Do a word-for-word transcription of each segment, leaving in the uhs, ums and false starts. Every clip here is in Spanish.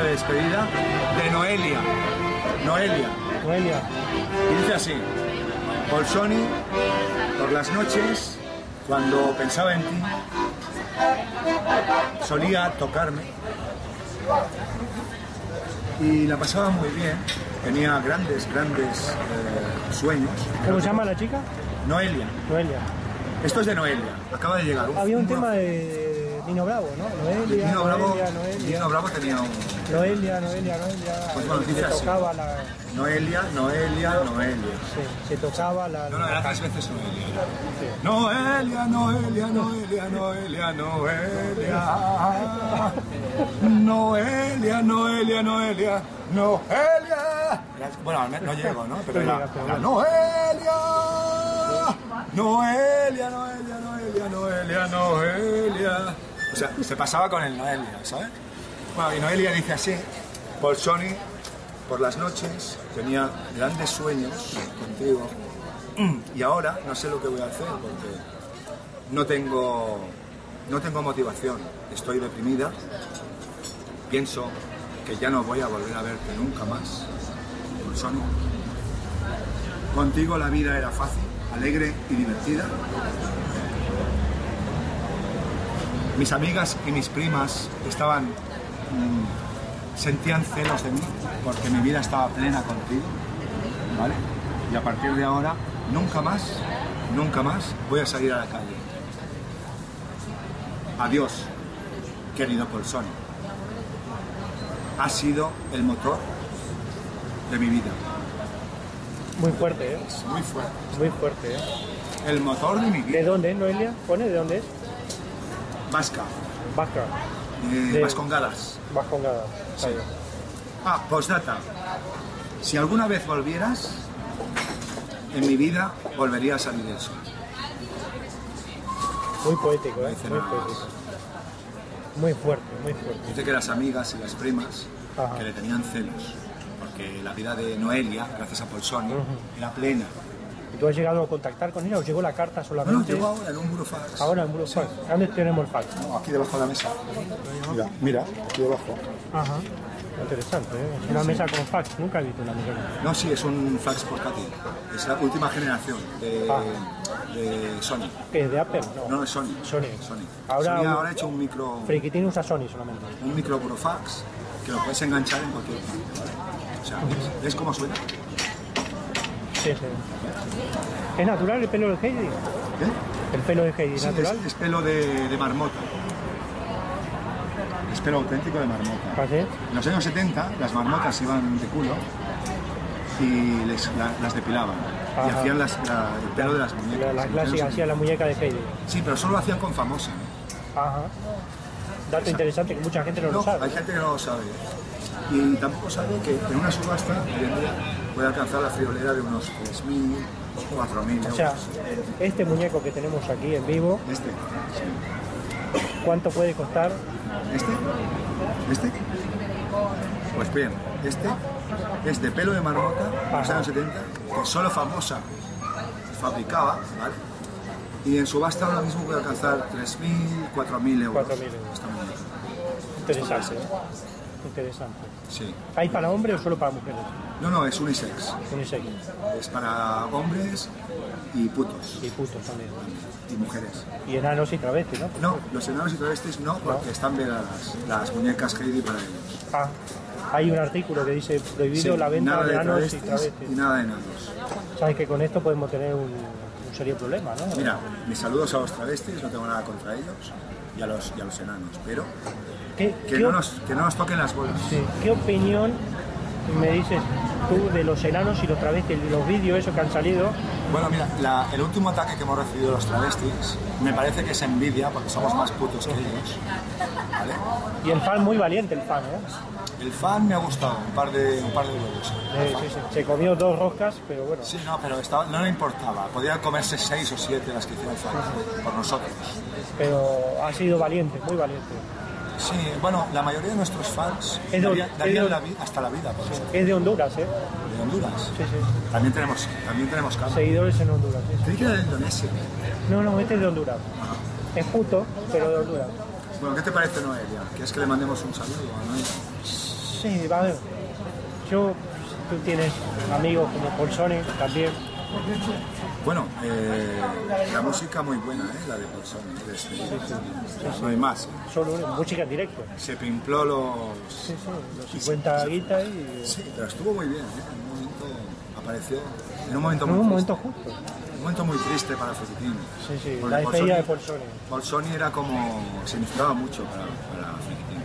de despedida de Noelia. Noelia. Noelia. Y dice así: Bolsoni, por las noches, cuando pensaba en ti, solía tocarme y la pasaba muy bien. Tenía grandes, grandes eh, sueños. ¿Cómo se llama la chica? Noelia. Noelia. Esto es de Noelia, acaba de llegar. Un, Había un un tema de Nino Bravo, ¿no? Noelia, Nino Bravo, Noelia, Noelia. Nino Bravo tenía un... Noelia, Noelia, Noelia. Pues bueno, dice se así. tocaba la... Noelia, Noelia, Noelia. Sí, se tocaba la... No, no, era tres veces Noelia. Sí. Noelia, Noelia, Noelia, Noelia, Noelia. Noelia, Noelia, Noelia, Noelia. Bueno, no llego, ¿no? Pero era, era Noelia. Noelia, Noelia, Noelia, Noelia, Noelia. O sea, se pasaba con el Noelia, ¿sabes? Bueno, y Noelia dice así: Bolsoni, por las noches tenía grandes sueños contigo y ahora no sé lo que voy a hacer porque no tengo, no tengo motivación, estoy deprimida, pienso que ya no voy a volver a verte nunca más, Bolsoni. Contigo la vida era fácil, alegre y divertida. Mis amigas y mis primas estaban, mmm, sentían celos de mí porque mi vida estaba plena contigo, ¿vale? Y a partir de ahora, nunca más, nunca más voy a salir a la calle. Adiós, querido Bolsoni. Has sido el motor de mi vida. Muy fuerte, ¿eh? Muy fuerte. Muy fuerte, ¿eh? El motor de mi vida. ¿De dónde es, Noelia? ¿Pone de dónde es? Vasca. Vasca. Eh, de... Vascongadas. Vascongadas. Sí. Ah, postdata. Si alguna vez volvieras, en mi vida volvería a salir el sol. Muy poético, ¿eh? Dice Muy nada poético. más. Muy fuerte, muy fuerte. Dice que las amigas y las primas Ajá. que le tenían celos, porque la vida de Noelia, gracias a Bolsoni, uh-huh. era plena. ¿Y tú has llegado a contactar con ella o llegó la carta solamente? No, no, llegó ahora en un burofax. Ahora en burofax. Sí. ¿Dónde tenemos el fax? No, aquí debajo de la mesa. Mira, mira, aquí debajo. Ajá. Interesante, ¿eh? Una sí. mesa con fax, nunca he visto una mesa con fax. No, sí, es un fax portátil. Es la última generación de, ah. de Sony. ¿Qué es de Apple? No, no es Sony. Sony. Sony. Ahora, Sony ahora ha hecho un micro... Friquitín usa Sony solamente. Un micro burofax que lo puedes enganchar en cualquier parte, ¿vale? O sea, ¿ves, ¿ves cómo suena? Sí, sí. ¿Es natural el pelo de Heidi? ¿Eh? ¿El pelo de Heidi sí, natural? Es, es pelo de, de marmota. Es pelo auténtico de marmota. ¿Ah, sí? En los años setenta las marmotas iban de culo y les, la, las depilaban. Ajá. Y hacían las, la, el pelo de las muñecas. La, la clásica hacía la muñeca de Heidi. Sí, pero solo lo hacían con famosa, ¿no? Ajá. Dato Esa. interesante que mucha gente no, no lo sabe. Hay gente que no lo sabe. Y tampoco sabe que en una subasta puede alcanzar la friolera de unos tres mil, cuatro mil euros. O sea, este muñeco que tenemos aquí en vivo, este, sí. ¿Cuánto puede costar? ¿Este? ¿Este? Pues bien, este es de pelo de marmota de los años setenta, que solo famosa fabricaba, ¿vale? Y en subasta ahora mismo puede alcanzar tres mil, cuatro mil euros. cuatro mil euros. Esta muñeca. Interesante, ¿eh? Interesante. Sí. ¿Hay para hombres o solo para mujeres? No, no, es unisex. Unisex. Es para hombres y putos. Y putos también. Y mujeres. Y enanos y travestis, ¿no? No, los enanos y travestis no, porque no. están veladas las muñecas Heidi para ellos. Ah, hay un artículo que dice prohibido sí, la venta de, de enanos travestis y travestis. Y nada de enanos. Sabes que con esto podemos tener un, un serio problema, ¿no? Mira, mis saludos a los travestis, no tengo nada contra ellos, y a los, y a los enanos, pero ¿Qué, que, qué no nos, que no nos toquen las bolas. Sí. ¿Qué opinión me dices tú de los enanos y los travestis, los vídeos esos que han salido? Bueno, mira, la, el último ataque que hemos recibido de los travestis me parece que es envidia, porque somos más putos que ellos, ¿vale? Y el fan muy valiente, el fan, ¿eh? El fan me ha gustado, un par de, un par de huevos. Eh, sí, sí. Se comió dos roscas, pero bueno. Sí, no, pero estaba, no le importaba, podía comerse seis o siete las que hicieron el fan, por nosotros. Pero ha sido valiente, muy valiente. Sí, bueno, la mayoría de nuestros fans es de, darían, darían es de, la vida, hasta la vida. Por sí, es de Honduras, ¿eh? ¿De Honduras? Sí, sí. También tenemos, también tenemos casos. Seguidores en Honduras. Sí, sí. Creí que era de Indonesia. No, no, este es de Honduras. Ajá. Es puto, pero de Honduras. Bueno, ¿qué te parece Noelia? ¿Quieres que le mandemos un saludo a Noelia? Sí, va a ver. Yo, tú tienes amigos como Polsoni también. Bueno, eh, la música muy buena, ¿eh? La de Polsoni. Este, sí, sí, sí. No hay más. ¿eh? Solo música en directo. Se pimpló los... Sí, sí, los cincuenta guitas y... Sí, pero estuvo muy bien, ¿eh? En un momento apareció... En un momento en muy un triste. momento justo. Un momento muy triste para Friquitín. Sí, sí, Porque la despedida de Polsoni. Polsoni era como... significaba mucho para, para Friquitín.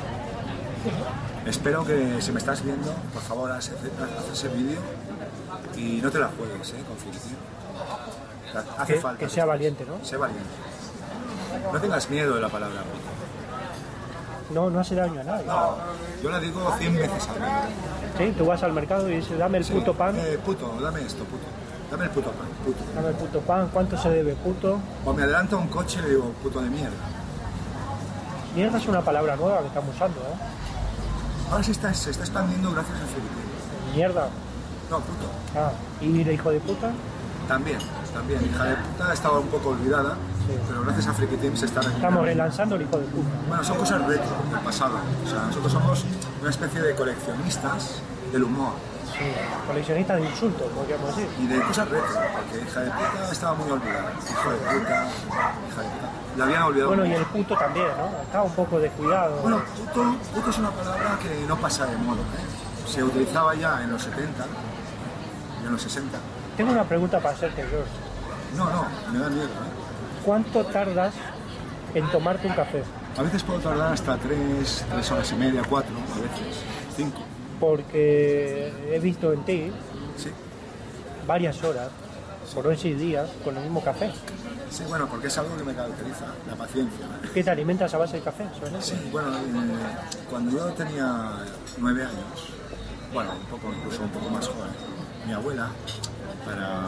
Espero que si me estás viendo, por favor, haz, haz ese vídeo y no te la juegues, ¿eh? Con Friquitín. Hace que, falta. Que sea valiente, ¿no? Sé valiente. No tengas miedo de la palabra. No, no hace daño a nadie. No, yo la digo cien veces al día. Sí, tú vas al mercado y dices, dame el Sí, puto pan. Eh, puto, dame esto, puto. Dame el puto pan, puto. Dame el puto pan, ¿cuánto se debe, puto? O me adelanto a un coche y le digo, puto de mierda. Mierda es una palabra nueva que estamos usando, ¿eh? Ahora se está, se está expandiendo gracias a Friquitín. Mierda. No, puto. Ah, ¿y de hijo de puta? También, también. Hija de puta estaba un poco olvidada, Sí. pero gracias a Friquitín se está recuperando. Estamos relanzando el hijo de puta. Bueno, son cosas retro del pasado. O sea, nosotros somos una especie de coleccionistas del humor Sí, coleccionista de insultos, podríamos decir. y de cosas retro, porque hija de puta estaba muy olvidada. Hijo de puta, hija de puta. La habían olvidado. Bueno, y el puto también, ¿no? Está un poco descuidado. Bueno, puto, puto es una palabra que no pasa de moda, ¿eh? Se utilizaba ya en los setenta y en los sesenta. Tengo una pregunta para hacerte, George. No, no, me da miedo, ¿eh? ¿Cuánto tardas en tomarte un café? A veces puedo tardar hasta tres, tres horas y media, cuatro, a veces, cinco. Porque he visto en ti Sí, varias horas, por no decir días, con el mismo café. sí, bueno, porque es algo que me caracteriza, la paciencia. ¿eh? ¿Qué te alimentas a base de café? ¿Sabes? Sí, bueno, eh, cuando yo tenía nueve años, bueno, un poco, incluso un poco más joven, mi abuela, para,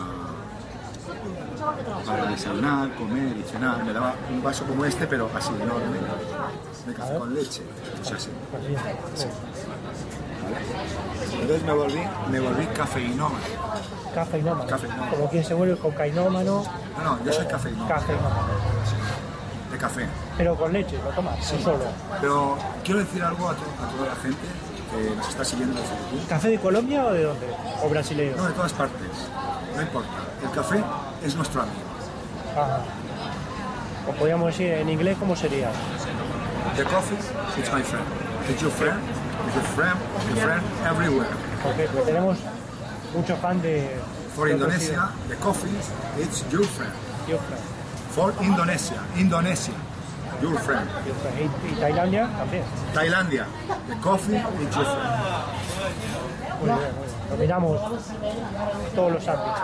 para desayunar, comer y cenar, me daba un vaso como este, pero así, enorme, de café con leche, o sea, así. Pues bien. Sí. Entonces me volví, me volví cafeinómano. Cafeinómano. Cafeinómano. Como quien se vuelve cocainómano. No, no, yo soy cafeinómano, Cafeinómano. de café. Pero con leche, lo tomas, Sí. o solo. Pero quiero decir algo a, to- a toda la gente que nos está siguiendo desde YouTube. ¿Café de Colombia o de dónde? ¿O brasileño? No, de todas partes, no importa. El café es nuestro amigo. Ajá. O podríamos decir en inglés, ¿cómo sería? The coffee, it's my friend. It's your friend, it's your friend, your friend everywhere. Porque pues tenemos muchos fans de... For de Indonesia, the coffee, it's your friend. Your friend. For Indonesia, Indonesia, your friend. Your friend. Y, y Tailandia también. Tailandia, the coffee, it's your friend. Muy bien, muy bien. Dominamos todos los ámbitos.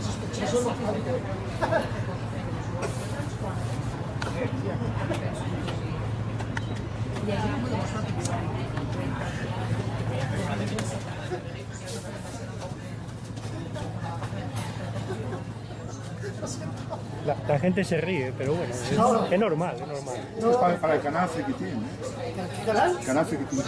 La, la gente se ríe, pero bueno, es, es normal, es normal. Es para, para el canal Friquitín, ¿eh? ¿Qué canal? Canal Friquitín.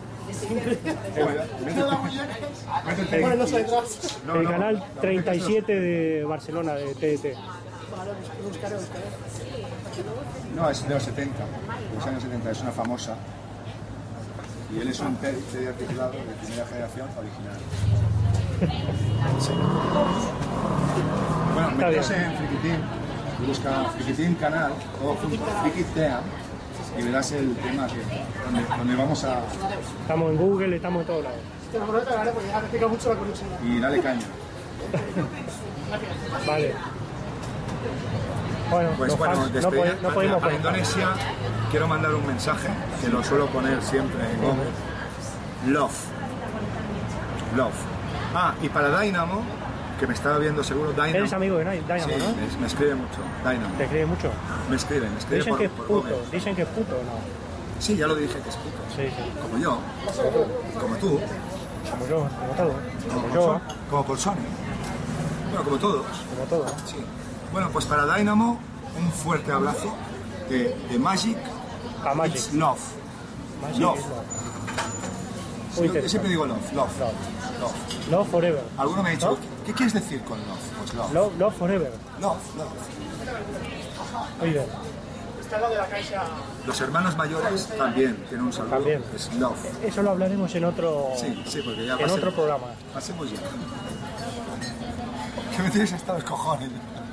Bueno, no soy atrás. No, El no, canal la treinta y siete de Barcelona, de T D T. Vale, buscaré, buscaré. No, es de los setenta, de los años setenta, es una famosa. Y él es un Teddy Teddy articulado de primera generación original. Sí. Bueno, Está metes bien. en Friquitín, y busca Friquitín canal, todo junto, Friquitea, y verás el tema que, donde, donde vamos a... Estamos en Google, estamos en todos lados. Te lo prometo, ¿vale? Porque ya me pica mucho la curiosidad. Y dale caña. Vale. Bueno, Pues los bueno, fans no, despedida, pod- no podemos para contar. Indonesia quiero mandar un mensaje que lo suelo poner siempre en Google. Love. Love. Ah, y para Dynamo, que me estaba viendo seguro, Dynamo. Eres amigo de Dynamo, Sí, ¿no? me, me escribe mucho, Dynamo. ¿Te cree mucho? Me escribe, me escribe Dicen por, que es por puto, Google. dicen que es puto, ¿no? Sí, ya lo dije que es puto. Sí, sí. Como yo, como tú, Como yo, como todo. como, Como por yo, Son- como por Sony. Bueno, como todos. como todo. Sí. Bueno, pues para Dynamo, un fuerte abrazo de, de Magic. A Magic. It's love. Magic Love. is love. Yo- Muy yo siempre interesante. digo love, love, Love. love. Love forever. Alguno me ha dicho, ¿No? ¿qué, qué quieres decir con love? Pues love. Love, love forever. Love, love. Muy bien. Está al lado de la caixa. Los hermanos mayores también tienen un saludo. También. Es love. Eso lo hablaremos en otro, Sí, sí, porque ya en pasemos- otro programa. Pasemos ya. Que me tienes hasta los cojones.